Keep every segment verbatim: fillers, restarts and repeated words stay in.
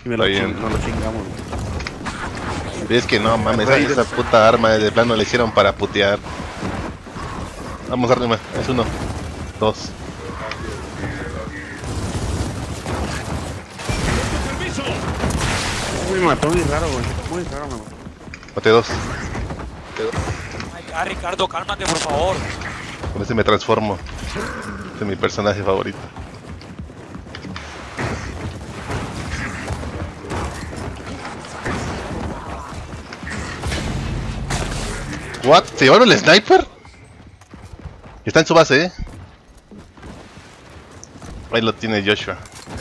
Y me lo, ching, no lo chingamos, güey. Es que no, mames, esa, esa puta arma de plano la hicieron para putear. Vamos arriba, es uno, dos. Me mató muy raro, güey. Muy raro, me mató. Mate dos. Ah, Ricardo, cálmate, por favor. Con ese me transformo. Este es mi personaje favorito. What? ¿Se llevaron el sniper? Está en su base, eh. Ahí lo tiene Joshua.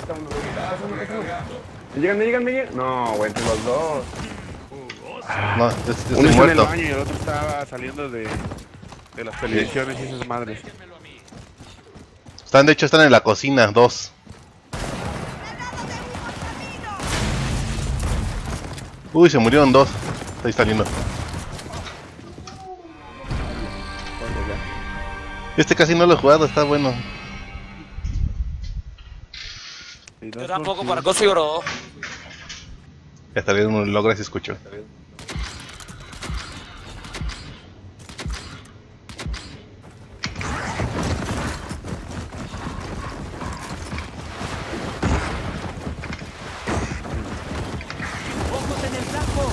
¿Me llegan, me llegan, me llegan? No, güey, entre los dos. No, es, es Uno está en muerto. el baño y el otro estaba saliendo de, de las televisiones y esas madres. Están, de hecho, están en la cocina, dos. Uy, se murieron dos. Ahí saliendo. Este casi no lo he jugado, está bueno. Yo tampoco, para cosa y oro. Ya está bien, un logra si escucho. ¡Ojos en el flanco!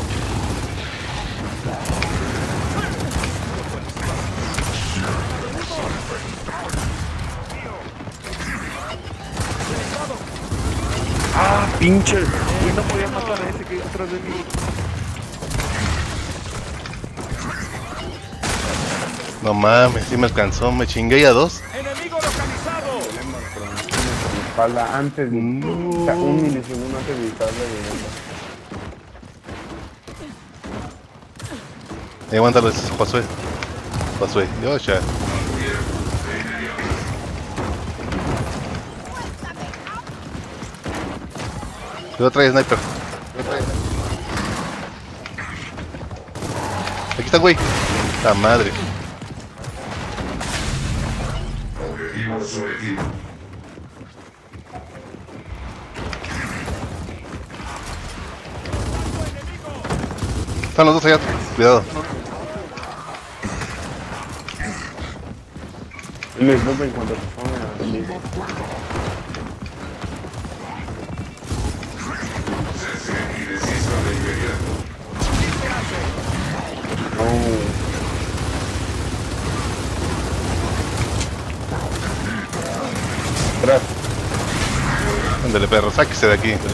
¡Ah, pinche! Uy, no podía matar a ese que iba atrás de mí. No mames, sí me alcanzó, me chingué a dos. ¡Enemigo localizado! Espalda antes de... No. O sea, un milisegundo antes de dispararle de... Ahí aguántalo, es Josué. Josué, Joshua. Yo trae sniper. Aquí está, güey. La madre. Están los dos allá. Cuidado. Les bomba en cuanto se pongan a salir. Atrás. Ándale, perro, sáquese de aquí.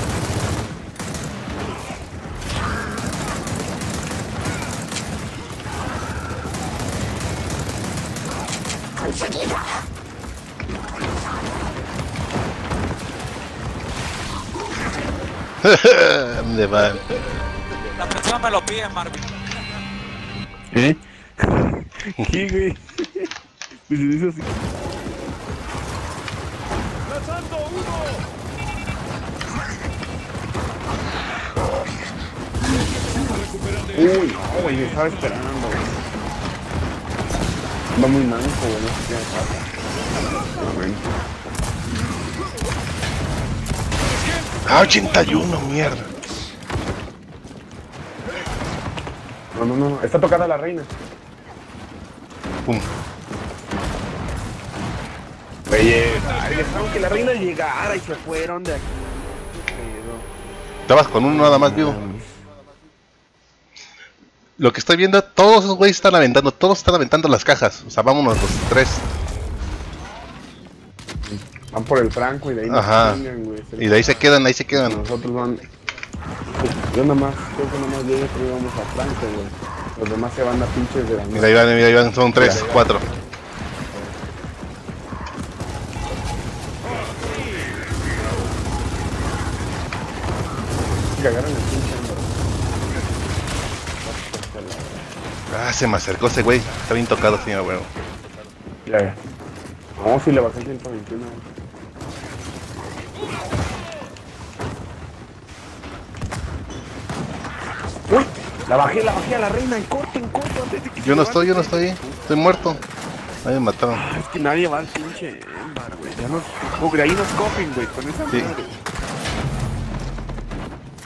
¿Dónde van? La próxima me lo piden, Marvin. ¿Eh? ¿Qué, güey? Pues se dice así. ¡Lanzando uno! Uy, no, güey, me estaba esperando, güey. Va muy manco, güey, no sé qué me pasa. Pero bueno. Ah, ochenta y uno, mierda. No, no, no, está tocada la reina. Pum. Oye, Dejaron que la reina llegara y se fueron de aquí. Estabas con uno nada más vivo. Lo que estoy viendo, todos esos güeyes están aventando, todos están aventando las cajas. O sea, vámonos los tres. van por el Franco y de ahí Ajá. nos chingan, güey. Y de ahí se quedan, ahí se quedan. Nosotros van... Yo nada más, creo que nada más yo y otro íbamos a Franco, güey. Los demás se van a pinches de la Mira, ahí van, mira, ahí van, son tres, cuatro. que agarran el pinche ando. Ah, se me acercó ese güey. Está bien tocado, señor, güey. Ya, ya. No, si le bajé el ciento veintiuno. ¡Uy! La bajé, la bajé a la reina en corto, en corto. Antes de que Yo no estoy, yo no estoy. Estoy muerto. Ahí me mataron. Ah, es que nadie va al pinche Embar, güey. Ya nos... Oh, de ahí nos cogen, güey, con esa Sí. madre.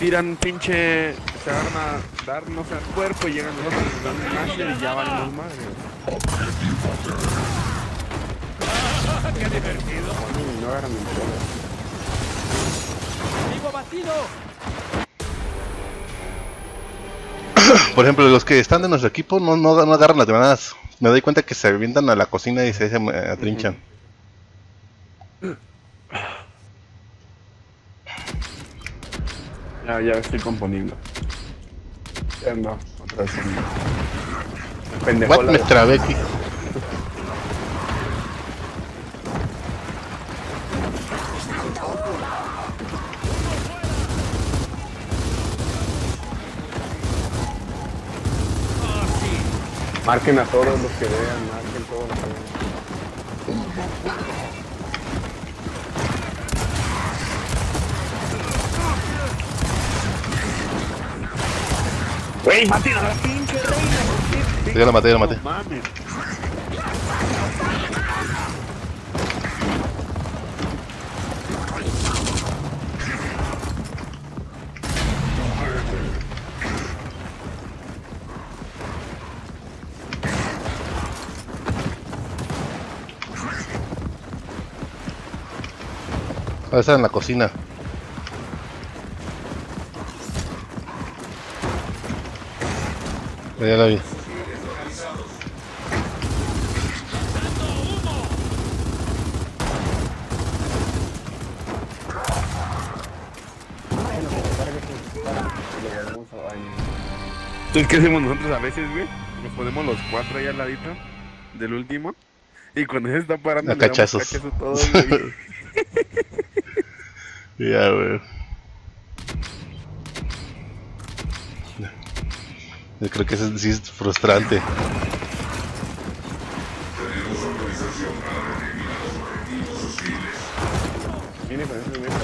tiran pinche, se agarran a darnos al cuerpo y llegan nosotros, nos dan un láser y ya valimos madre. ¡Qué divertido! No agarran mi poder. ¡Vivo batido! Por ejemplo, los que están de nuestro equipo no, no, no agarran las granadas. Me doy cuenta que se avientan a la cocina y se, se eh, atrinchan. Ya, ya estoy componiendo. Ya no, otra vez. Pendejo. What, me trabé aquí. Marquen a todos los que vean, marquen todos los que vean. Wey, maten a la pinche reina. Ya la maté, ya la maté. No mames. Ah, está en la cocina. Ya la vi. Entonces, ¿qué hacemos nosotros a veces, güey? Nos ponemos los cuatro ahí al ladito del último. Y cuando se está parando, A le damos cachazos. cachazo a todos, güey. Ya, güey. Yo creo que eso sí es frustrante. Viene con eso, viene.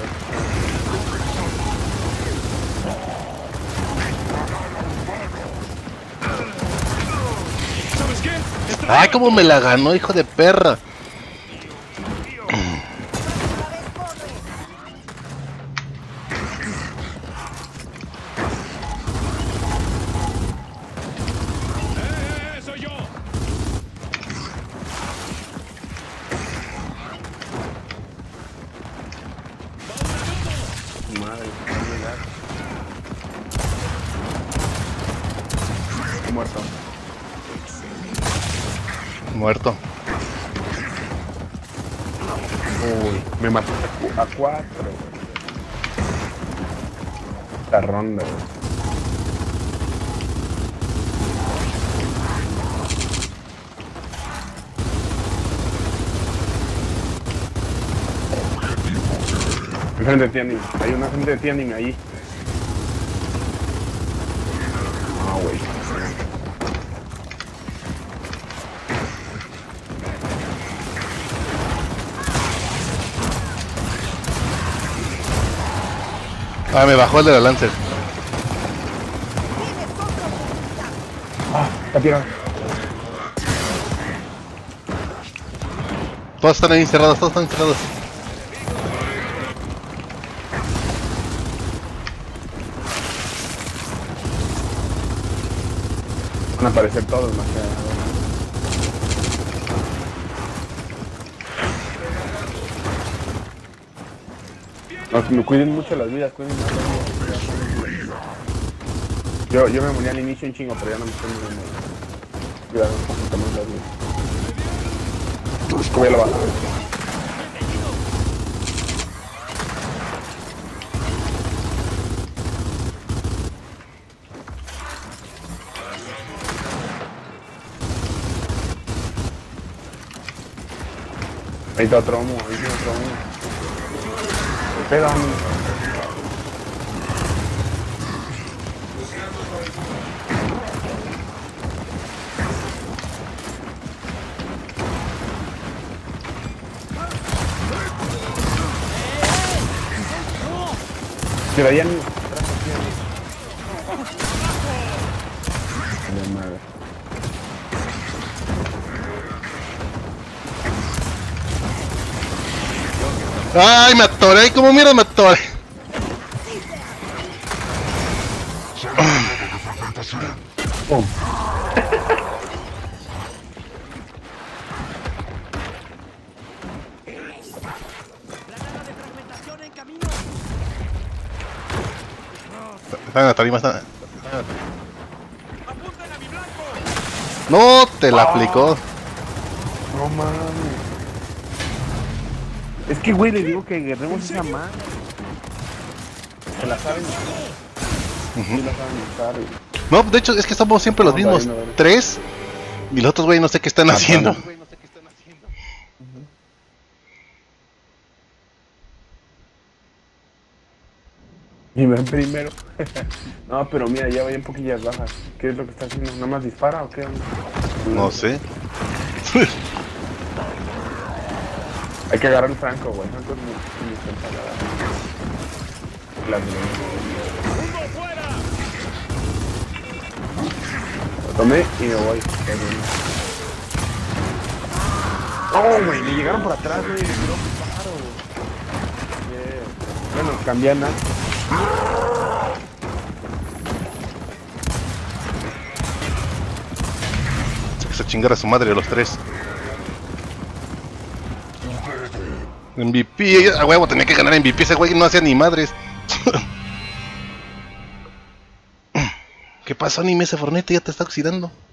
¿Sabes qué? Ay, cómo me la ganó, hijo de perra. ¡Eh, soy yo! Madre, qué muerto. Muerto. Uy, me mató a, cu a cuatro, güey. La ronda, güey. Enfrente de ti, anime. Hay una gente de ti, anime, ahí. No, güey. Ah, me bajó el de la Lancer. Ah, está tirado. Todos están ahí encerrados, todos están encerrados. Van a aparecer todos más que ahora. No, que me cuiden mucho las vidas, cuiden más las vidas. Yo, yo me morí al inicio un chingo, pero ya no me estoy muriendo. Cuidado, un poquito más las vidas. Voy a la baja. Ahí está otro humo, ahí está otro humo. Espera, amigo. Pero ahí amigo. De madre. Ay, me atoré, ¿cómo mierda me atoré? Pum. Están en la tarima, están. No, te la aplicó. No mames. Es que, güey, le digo que agarremos esa mano. Se la saben usar. Sí la saben usar, güey. No, de hecho, es que somos siempre los No, mismos. no, no, no. Tres. Y los otros, güey, no sé qué están haciendo. Y ven primero. No, pero mira, ya voy en poquillas bajas. ¿Qué es lo que está haciendo? ¿Nada más dispara o qué onda? No sé. Hay que agarrar el Franco, güey. Franco es mi, mi temporada. La ¡Uno fuera! Lo tomé y me voy. No, güey, me llegaron por atrás, güey. Me tiró un pájaro, güey. Yeah. Bueno, cambiana. Se chingar a su madre los tres. M V P, a huevo, tenía que ganar M V P. Ese güey no hacía ni madres. ¿Qué pasó, anime? Ese fornete ya te está oxidando.